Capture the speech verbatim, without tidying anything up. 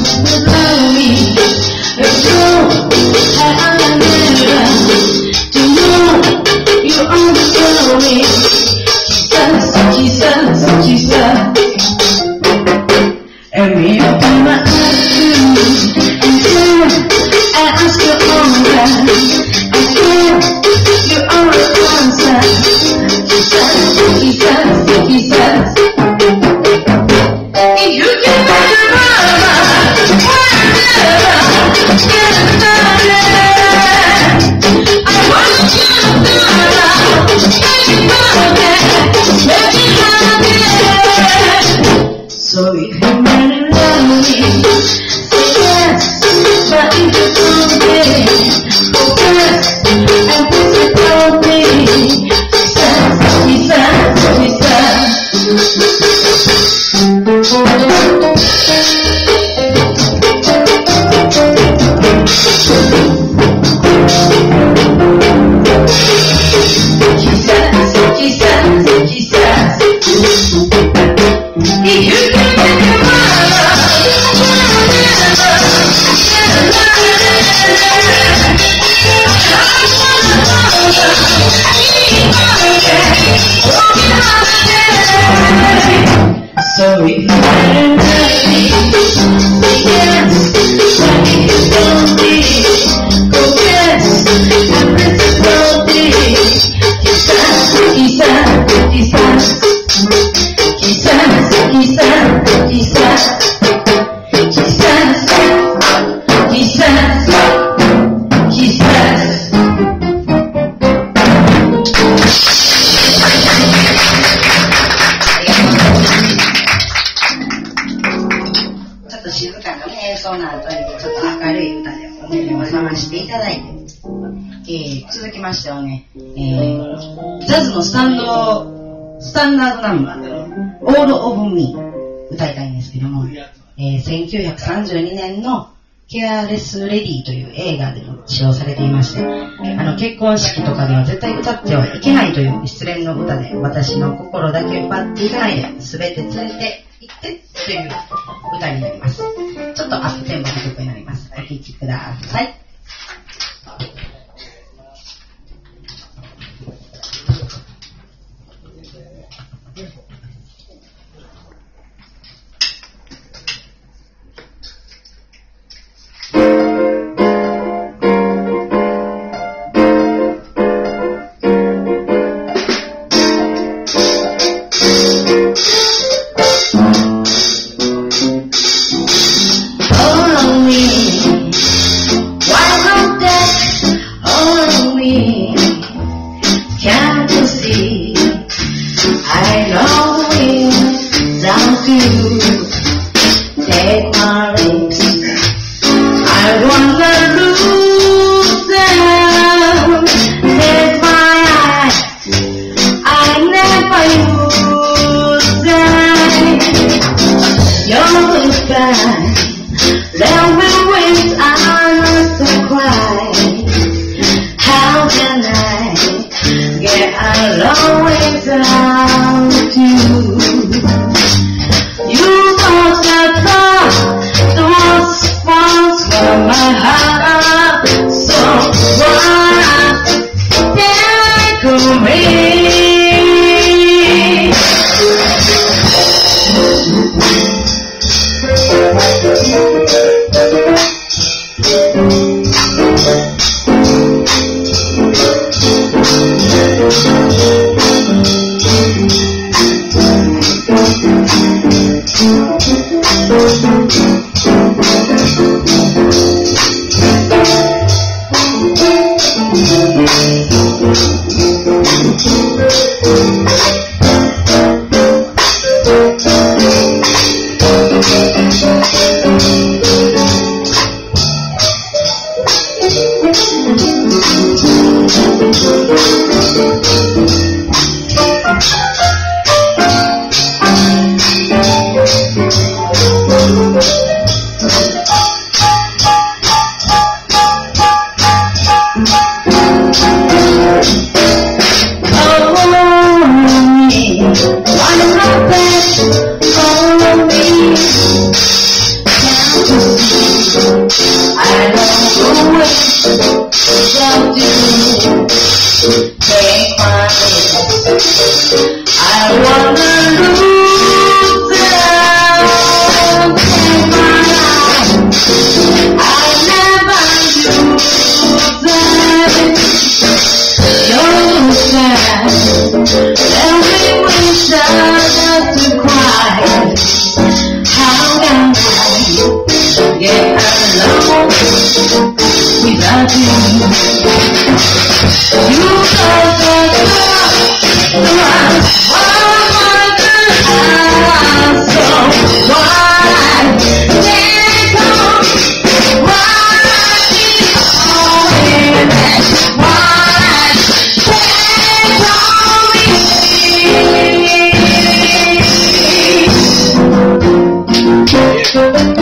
スタンド、スタンダードナンバーのオールオブミー歌いたいんですけども、えー、せんきゅうひゃくさんじゅうにねんのケアレスレディという映画でも使用されていまして、あの結婚式とかでは絶対歌ってはいけないという失恋の歌で、私の心だけ奪っていかないで全て連れて行ってという歌になります。ちょっとアップテンポの曲になります。お聴きください。 Thank you. without you. You got the love, so why can't come? Why keep on living? Why can't come?